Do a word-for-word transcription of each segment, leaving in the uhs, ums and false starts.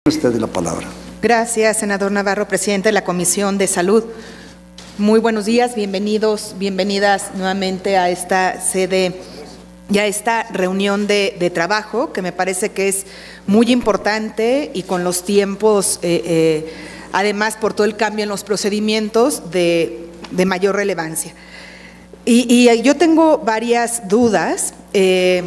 Usted de la palabra. Gracias, senador Navarro, presidente de la Comisión de Salud. Muy buenos días, bienvenidos, bienvenidas nuevamente a esta sede y a esta reunión de, de trabajo, que me parece que es muy importante y con los tiempos, eh, eh, además por todo el cambio en los procedimientos, de, de mayor relevancia. Y, y yo tengo varias dudas. Eh,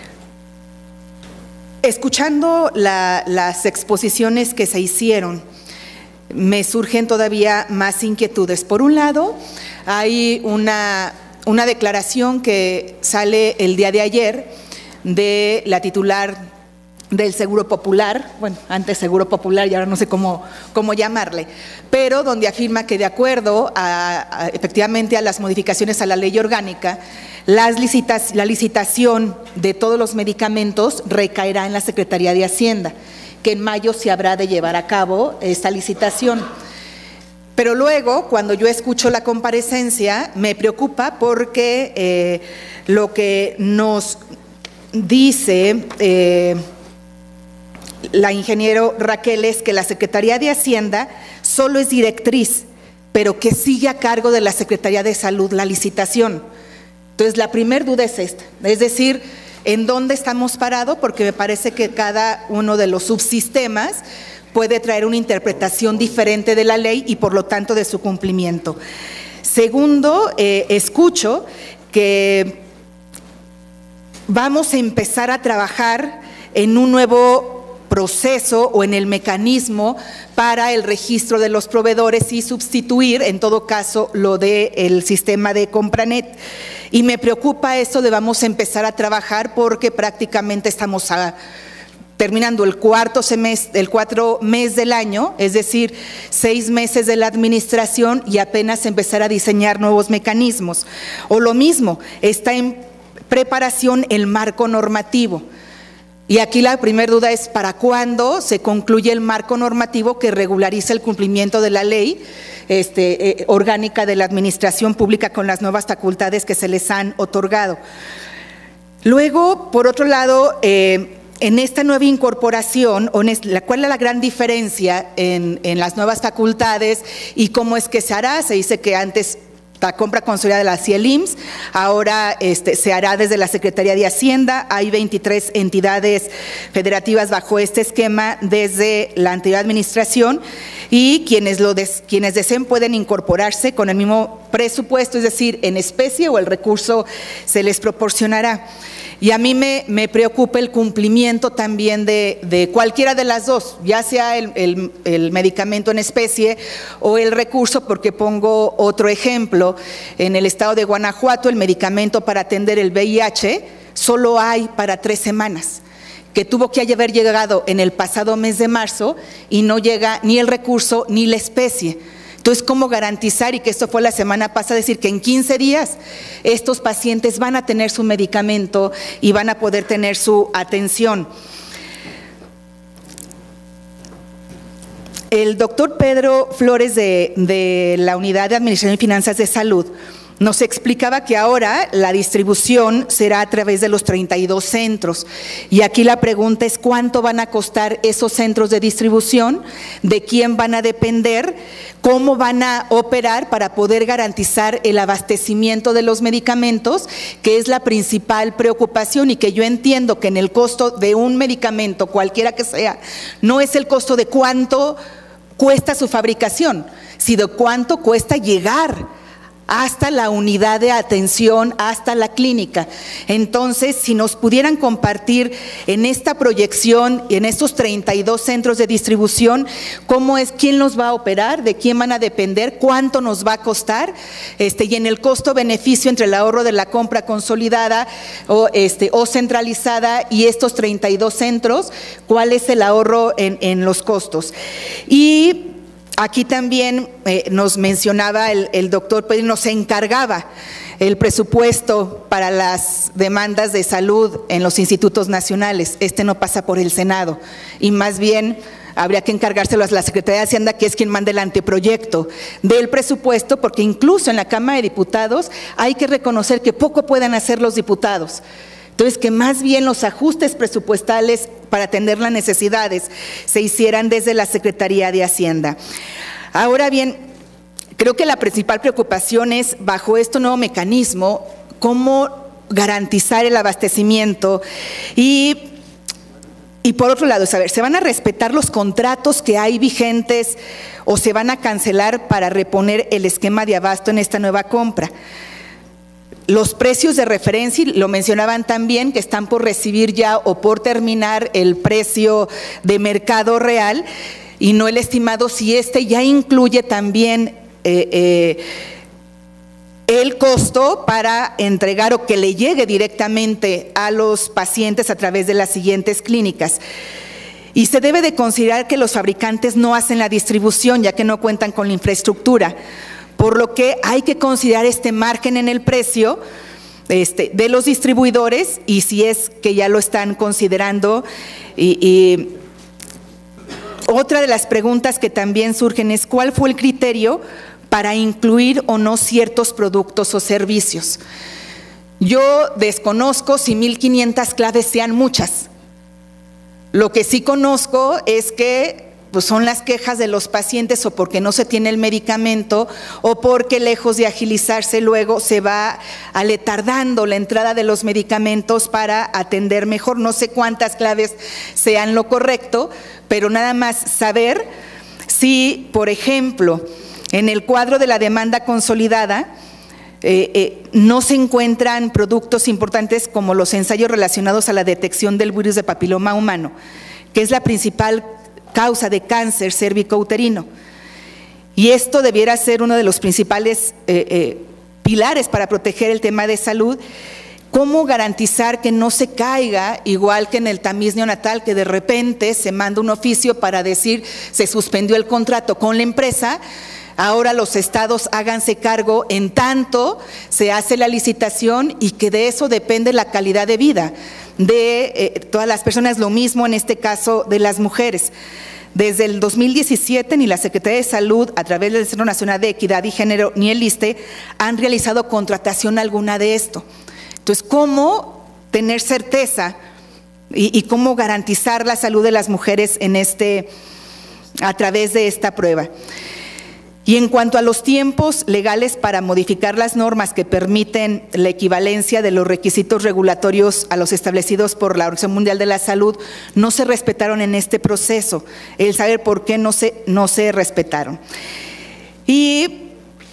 Escuchando la, las exposiciones que se hicieron, me surgen todavía más inquietudes. Por un lado, hay una, una declaración que sale el día de ayer de la titular del Seguro Popular, bueno, antes Seguro Popular y ahora no sé cómo, cómo llamarle, pero donde afirma que de acuerdo a, a, efectivamente a las modificaciones a la ley orgánica, las licitas, la licitación de todos los medicamentos recaerá en la Secretaría de Hacienda, que en mayo se habrá de llevar a cabo esta licitación. Pero luego, cuando yo escucho la comparecencia, me preocupa porque eh, lo que nos dice eh, la ingeniero Raquel es que la Secretaría de Hacienda solo es directriz, pero que sigue a cargo de la Secretaría de Salud la licitación. Entonces, la primera duda es esta, es decir, ¿en dónde estamos parados? Porque me parece que cada uno de los subsistemas puede traer una interpretación diferente de la ley y, por lo tanto, de su cumplimiento. Segundo, eh, escucho que vamos a empezar a trabajar en un nuevo proceso o en el mecanismo para el registro de los proveedores y sustituir, en todo caso, lo del sistema de Compranet. Y me preocupa eso de vamos a empezar a trabajar porque prácticamente estamos a, terminando el cuarto semestre, el cuatro mes del año, es decir, seis meses de la administración y apenas empezar a diseñar nuevos mecanismos. O lo mismo, está en preparación el marco normativo. Y aquí la primera duda es ¿para cuándo se concluye el marco normativo que regulariza el cumplimiento de la ley este, eh, orgánica de la administración pública con las nuevas facultades que se les han otorgado? Luego, por otro lado, eh, en esta nueva incorporación, ¿cuál es la gran diferencia en, en las nuevas facultades y cómo es que se hará? Se dice que antes la compra consolidada la hacía el I M S S, ahora este, se hará desde la Secretaría de Hacienda. Hay veintitrés entidades federativas bajo este esquema desde la anterior administración y quienes, lo des, quienes deseen pueden incorporarse con el mismo presupuesto, es decir, en especie o el recurso se les proporcionará. Y a mí me, me preocupa el cumplimiento también de, de cualquiera de las dos, ya sea el, el, el medicamento en especie o el recurso, porque pongo otro ejemplo. En el estado de Guanajuato, el medicamento para atender el V I H solo hay para tres semanas, que tuvo que haber llegado en el pasado mes de marzo y no llega ni el recurso ni la especie. Entonces, ¿cómo garantizar? Y que esto fue la semana pasada, decir que en quince días estos pacientes van a tener su medicamento y van a poder tener su atención. El doctor Pedro Flores de, de la Unidad de Administración y Finanzas de Salud nos explicaba que ahora la distribución será a través de los treinta y dos centros. Y aquí la pregunta es ¿cuánto van a costar esos centros de distribución? ¿De quién van a depender? ¿Cómo van a operar para poder garantizar el abastecimiento de los medicamentos? Que es la principal preocupación y que yo entiendo que en el costo de un medicamento, cualquiera que sea, no es el costo de cuánto cuesta su fabricación, sino cuánto cuesta llegar hasta la unidad de atención, hasta la clínica. Entonces, si nos pudieran compartir en esta proyección y en estos treinta y dos centros de distribución, cómo es, quién los va a operar, de quién van a depender, cuánto nos va a costar, este, y en el costo-beneficio entre el ahorro de la compra consolidada o, este, o centralizada y estos treinta y dos centros, cuál es el ahorro en, en los costos. Y aquí también eh, nos mencionaba el, el doctor Pedro, nos encargaba el presupuesto para las demandas de salud en los institutos nacionales. Este no pasa por el Senado y más bien habría que encargárselo a la Secretaría de Hacienda, que es quien manda el anteproyecto del presupuesto, porque incluso en la Cámara de Diputados hay que reconocer que poco pueden hacer los diputados. Entonces, que más bien los ajustes presupuestales para atender las necesidades se hicieran desde la Secretaría de Hacienda. Ahora bien, creo que la principal preocupación es, bajo este nuevo mecanismo, cómo garantizar el abastecimiento y, y por otro lado, saber, ¿se van a respetar los contratos que hay vigentes o se van a cancelar para reponer el esquema de abasto en esta nueva compra? Los precios de referencia, lo mencionaban también, que están por recibir ya o por terminar el precio de mercado real y no el estimado, si este ya incluye también eh, eh, el costo para entregar o que le llegue directamente a los pacientes a través de las siguientes clínicas. Y se debe de considerar que los fabricantes no hacen la distribución, ya que no cuentan con la infraestructura, por lo que hay que considerar este margen en el precio este, de los distribuidores, y si es que ya lo están considerando. Y, y otra de las preguntas que también surgen es, ¿cuál fue el criterio para incluir o no ciertos productos o servicios? Yo desconozco si mil quinientas claves sean muchas. Lo que sí conozco es que pues son las quejas de los pacientes, o porque no se tiene el medicamento, o porque lejos de agilizarse luego se va aletardando la entrada de los medicamentos para atender mejor. No sé cuántas claves sean lo correcto, pero nada más saber si, por ejemplo, en el cuadro de la demanda consolidada, Eh, eh, no se encuentran productos importantes como los ensayos relacionados a la detección del virus de papiloma humano, que es la principal causa de cáncer cérvico-uterino. Y esto debiera ser uno de los principales eh, eh, pilares para proteger el tema de salud. ¿Cómo garantizar que no se caiga, igual que en el tamiz neonatal, que de repente se manda un oficio para decir se suspendió el contrato con la empresa? Ahora los estados háganse cargo en tanto se hace la licitación, y que de eso depende la calidad de vida de eh, todas las personas, lo mismo en este caso de las mujeres. Desde el dos mil diecisiete ni la Secretaría de Salud, a través del Centro Nacional de Equidad y Género, ni el ISSSTE han realizado contratación alguna de esto. Entonces, ¿cómo tener certeza y, y cómo garantizar la salud de las mujeres en este, a través de esta prueba? Y en cuanto a los tiempos legales para modificar las normas que permiten la equivalencia de los requisitos regulatorios a los establecidos por la Organización Mundial de la Salud, no se respetaron en este proceso. El saber por qué no se, no se respetaron. Y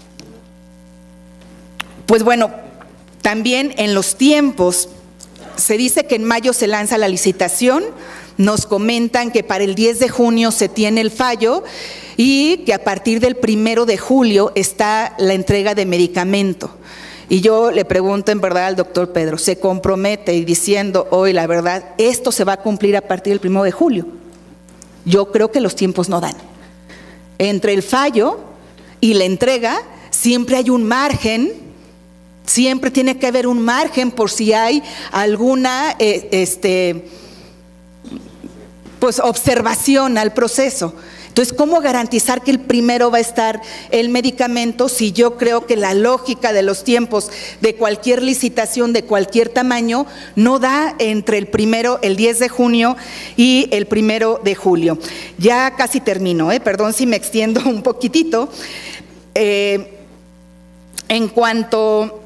pues bueno, también en los tiempos, se dice que en mayo se lanza la licitación, nos comentan que para el diez de junio se tiene el fallo, y que a partir del primero de julio está la entrega de medicamento. Y yo le pregunto en verdad al doctor Pedro, ¿se compromete y diciendo hoy la verdad, esto se va a cumplir a partir del primero de julio? Yo creo que los tiempos no dan. Entre el fallo y la entrega siempre hay un margen, siempre tiene que haber un margen por si hay alguna eh, este, pues, observación al proceso. Entonces, ¿cómo garantizar que el primero va a estar el medicamento si yo creo que la lógica de los tiempos de cualquier licitación de cualquier tamaño no da entre el primero, el diez de junio y el primero de julio? Ya casi termino, ¿eh? Perdón si me extiendo un poquitito. Eh, en cuanto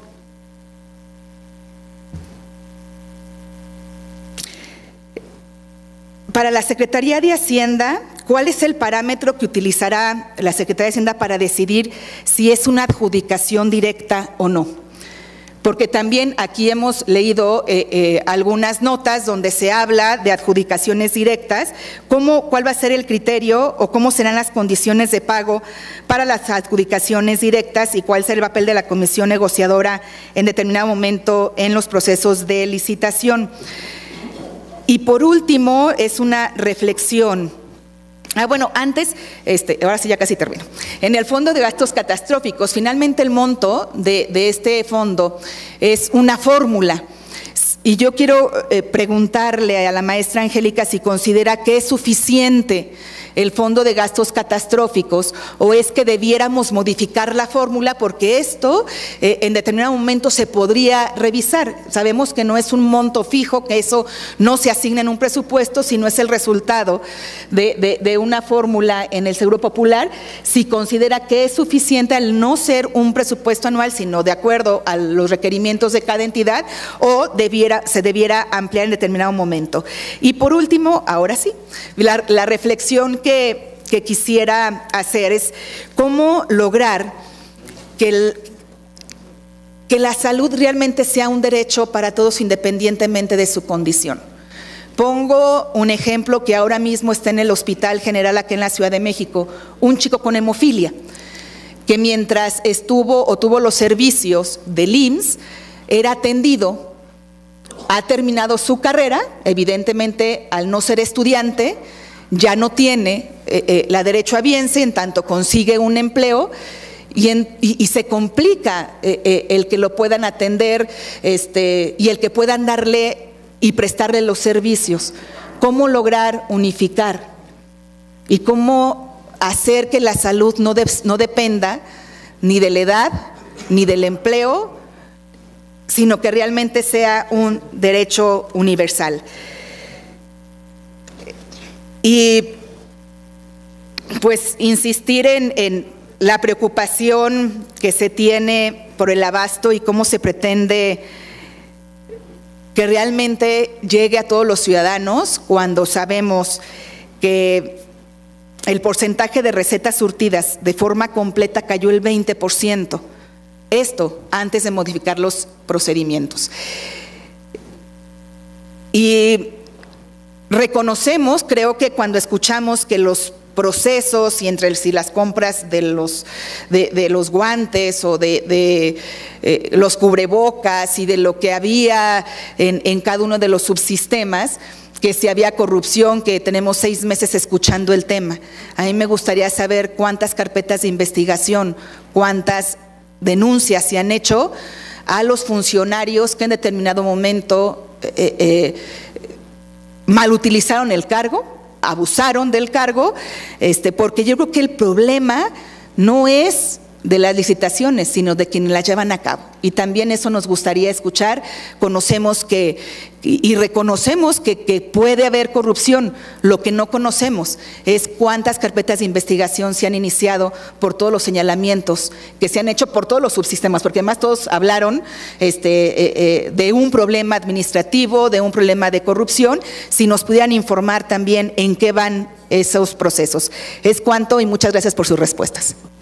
para la Secretaría de Hacienda, ¿cuál es el parámetro que utilizará la Secretaría de Hacienda para decidir si es una adjudicación directa o no? Porque también aquí hemos leído eh, eh, algunas notas donde se habla de adjudicaciones directas. ¿Cómo, ¿Cuál va a ser el criterio o cómo serán las condiciones de pago para las adjudicaciones directas, y cuál será el papel de la comisión negociadora en determinado momento en los procesos de licitación? Y por último, es una reflexión. Ah, bueno, antes, este, ahora sí ya casi termino. En el fondo de gastos catastróficos, finalmente el monto de, de este fondo es una fórmula. Y yo quiero eh, preguntarle a la maestra Angélica si considera que es suficiente el fondo de gastos catastróficos, o es que debiéramos modificar la fórmula porque esto eh, en determinado momento se podría revisar. Sabemos que no es un monto fijo, que eso no se asigna en un presupuesto, sino es el resultado de, de, de una fórmula en el Seguro Popular. Si considera que es suficiente al no ser un presupuesto anual, sino de acuerdo a los requerimientos de cada entidad, o debiera, se debiera ampliar en determinado momento. Y por último, ahora sí, la, la reflexión que, que quisiera hacer es cómo lograr que el, que la salud realmente sea un derecho para todos independientemente de su condición. Pongo un ejemplo que ahora mismo está en el Hospital General aquí en la Ciudad de México, un chico con hemofilia, que mientras estuvo o tuvo los servicios del I M S S, era atendido, ha terminado su carrera, evidentemente al no ser estudiante, ya no tiene eh, eh, la derecho a derechohabiense, en tanto consigue un empleo, Y, en, y, y se complica eh, eh, el que lo puedan atender este, y el que puedan darle y prestarle los servicios. ¿Cómo lograr unificar? Y cómo hacer que la salud no, de, no dependa ni de la edad, ni del empleo, sino que realmente sea un derecho universal. Y pues insistir en, en la preocupación que se tiene por el abasto y cómo se pretende que realmente llegue a todos los ciudadanos cuando sabemos que el porcentaje de recetas surtidas de forma completa cayó el veinte por ciento. Esto antes de modificar los procedimientos. Y reconocemos, creo que cuando escuchamos que los procesos y entre el, si las compras de los, de, de los guantes o de, de eh, los cubrebocas y de lo que había en, en cada uno de los subsistemas, que si había corrupción, que tenemos seis meses escuchando el tema. A mí me gustaría saber cuántas carpetas de investigación, cuántas denuncias se han hecho a los funcionarios que en determinado momento eh, eh, malutilizaron el cargo, abusaron del cargo, este, porque yo creo que el problema no es de las licitaciones, sino de quienes las llevan a cabo. Y también eso nos gustaría escuchar. Conocemos que y, y reconocemos que, que puede haber corrupción. Lo que no conocemos es cuántas carpetas de investigación se han iniciado por todos los señalamientos que se han hecho por todos los subsistemas, porque además todos hablaron este, eh, eh, de un problema administrativo, de un problema de corrupción. Si nos pudieran informar también en qué van esos procesos. Es cuanto y muchas gracias por sus respuestas.